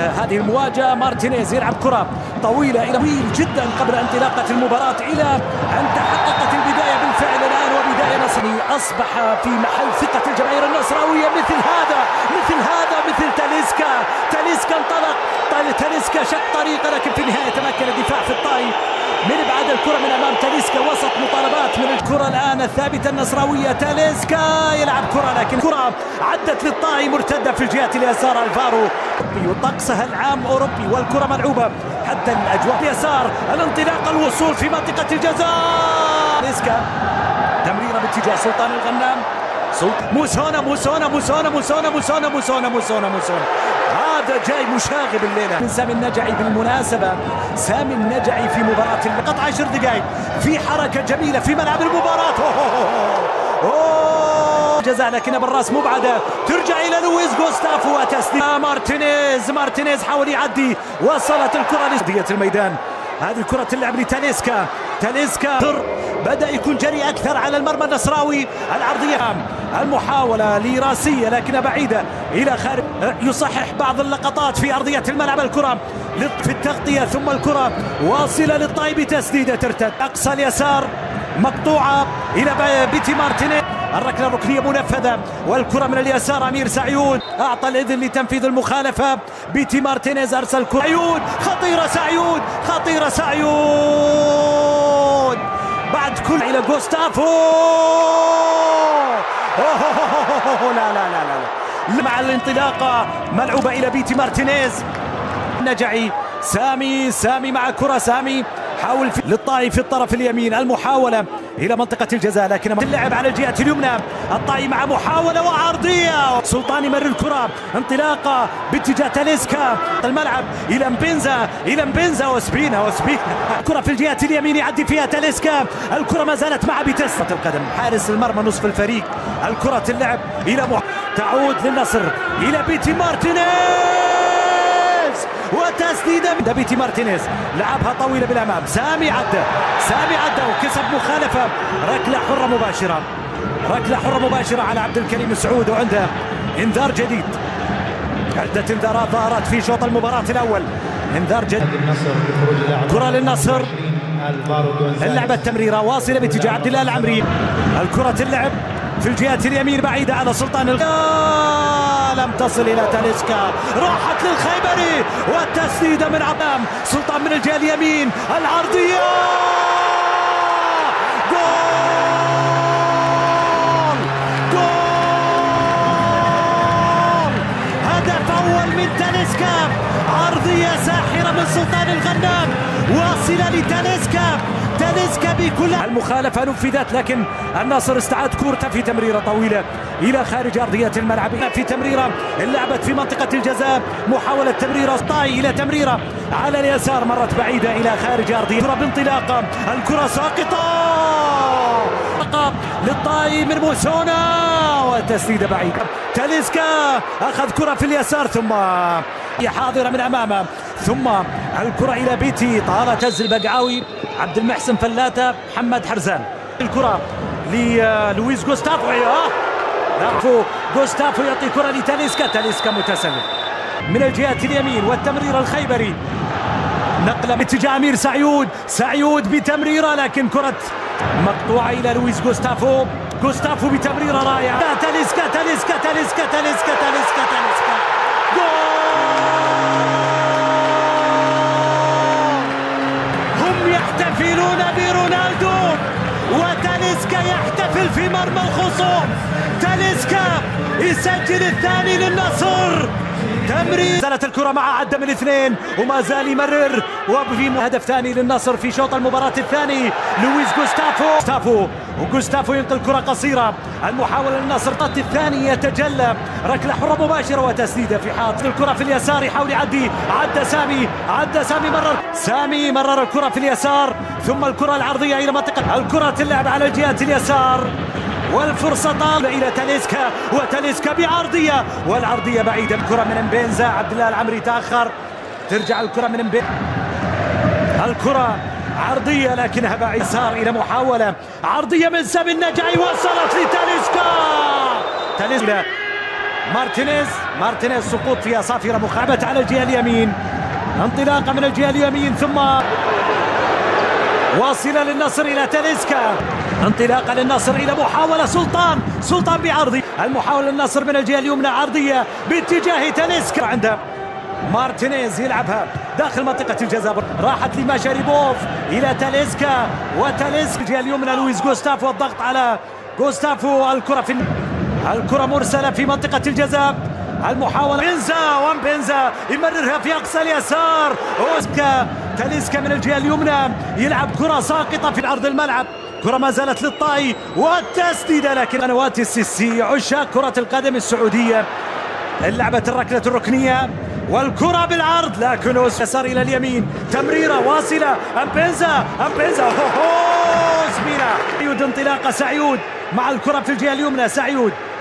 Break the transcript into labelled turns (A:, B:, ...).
A: هذه المواجهة. مارتينيز يلعب كرة طويلة إلى طويل جدا قبل انطلاقة المباراة إلى أن تحققت البداية بالفعل الآن، وبداية نصري أصبح في محل ثقة الجماهير النصراوية. مثل تاليسكا انطلق، تاليسكا شق طريقه، لكن في النهاية تمكن الدفاع في الطائي من ابعاد الكرة من امام تاليسكا. وسط مطالبات من الكرة الان الثابتة النصراوية. تاليسكا يلعب كرة، لكن كرة عدت للطائي مرتدة في الجهة اليسار. الفارو وطقسها العام اوروبي، والكرة ملعوبة حتى الاجواء اليسار. الانطلاق، الوصول في منطقة الجزاء. تاليسكا تمريرة باتجاه سلطان الغنام. موسونا هذا جاي مشاغب الليله من سامي النجعي. بالمناسبه سامي النجعي في مباراه قطع 10 دقائق في حركه جميله في ملعب المباراه. جزاء، لكن بالراس مبعده ترجع الى لويس غوستافو وتسديد مارتينيز حاول يعدي، وصلت الكره لارضيه الميدان. هذه الكرة اللعب لتاليسكا. بدأ يكون جري أكثر على المرمى النصراوي. العرضية، المحاولة لراسية لكنها بعيدة إلى خارج. يصحح بعض اللقطات في أرضية الملعب. الكرة في التغطية، ثم الكرة واصلة للطائي بتسديدة ترتد أقصى اليسار، مقطوعة إلى بيتي مارتينيز. الركلة الركنية منفذة، والكرة من اليسار. أمير سعيود أعطى الإذن لتنفيذ المخالفة. بيتي مارتينيز أرسل كرة. خطيرة سعيود بعد كل إلى غوستافو. لا مع الانطلاقة ملعوبة إلى بيتي مارتينيز. نجعي سامي مع كرة. سامي حاول للطائي في الطرف اليمين. المحاولة إلى منطقة الجزاء، لكن اللعب على الجهة اليمنى. الطائي مع محاولة وعرضية. سلطان يمر الكرة، انطلاقة باتجاه تاليسكا. الملعب إلى مبنزا وسبينا. الكرة في الجهة اليمين يعدي فيها تاليسكا. الكرة ما زالت مع بيتسة القدم حارس المرمى نصف الفريق. الكرة اللعب إلى تعود للنصر إلى بيتي مارتينيز، وتسديده بيتي مارتينيز لعبها طويله بالامام. سامي عدى وكسب مخالفه. ركله حره مباشره على عبد الكريم السعود، وعنده انذار جديد. عده انذارات ظهرت في شوط المباراه الاول. انذار جديد. كره للنصر. اللعبه التمريره واصله باتجاه عبد الله العمري. الكره اللعب في الجهة اليمين بعيدة على سلطان لم تصل إلى تاليسكا. راحت للخيبري، والتسديدة من عبام سلطان من الجهة اليمين. العرضية، جول هدف أول من تاليسكا. عرضية ساحرة من سلطان الغنام واصلة لتاليسكا بكل المخالفة نفذت، لكن النصر استعاد كورته في تمريرة طويلة إلى خارج أرضية الملعب. في تمريرة لعبت في منطقة الجزاء، محاولة تمريرة طائي إلى تمريرة على اليسار، مرت بعيدة إلى خارج أرضية. الكرة بانطلاقة، الكرة ساقطة للطائي من موسونا، وتسديدة بعيدة. تاليسكا أخذ كرة في اليسار، ثم حاضرة من أمامه، ثم الكرة إلى بيتي. طالت هز البقعاوي، عبد المحسن فلاتة، محمد حرزان. الكرة للويس غوستافو. غوستافو يعطي كرة لتاليسكا متسلل من الجهة اليمين، والتمريرة الخيبري. نقلة باتجاه أمير سعيود بتمريرة، لكن كرة مقطوعة إلى لويس غوستافو بتمريرة رائعة. تاليسكا جول. هم يحتفلون برونالدو، وتاليسكا يحتفل في مرمى الخصوم. تاليسكا يسجل الثاني للنصر. تمرير، زالت الكرة مع عدة من اثنين، وما زال يمرر، وفي هدف ثاني للنصر في شوط المباراة الثاني. لويس غوستافو ينقل كرة قصيرة. المحاولة للنصر الخط الثاني يتجلى، ركلة حرة مباشرة وتسديدة في حاط. الكرة في اليسار يحاول يعدي، عدى سامي مرر الكرة في اليسار، ثم الكرة العرضية إلى منطقة. الكرة تلعب على الجهة اليسار، والفرصة طالة إلى وتاليسكا بعرضية، والعرضية بعيدة. الكرة من مبنزا، عبد الله العمري تأخر، ترجع الكرة من مبنزا. الكرة عرضية لكنها بعيد يسار إلى محاولة عرضية من سامي النجعي، وصلت لتاليسكا. مارتينيز مارتينيز سقوط فيها صافرة مخابة على الجهة اليمين، انطلاقة من الجهة اليمين ثم واصلة للنصر إلى تاليسكا، انطلاقة للنصر إلى محاولة سلطان بعرضي، المحاولة للنصر من الجهة اليمنى عرضية باتجاه تاليسكا، عنده مارتينيز يلعبها داخل منطقة الجزاء، راحت لماشاريبوف إلى تاليسكا، وتاليسكا الجهة اليمنى لويس غوستافو، الضغط على غوستافو، الكرة مرسلة في منطقة الجزاء، المحاولة بنزا يمررها في أقصى اليسار، تاليسكا من الجهة اليمنى يلعب كرة ساقطة في عرض الملعب، كرة ما زالت للطائي والتسديدة، لكن قنوات السيسي عشاق كرة القدم السعودية لعبت الركلة الركنية والكرة بالعرض، لكن يسار إلى اليمين، تمريرة واصلة، أمبنزا زميلة سعيود، انطلاقة سعيود مع الكرة في الجهة اليمنى، سعيود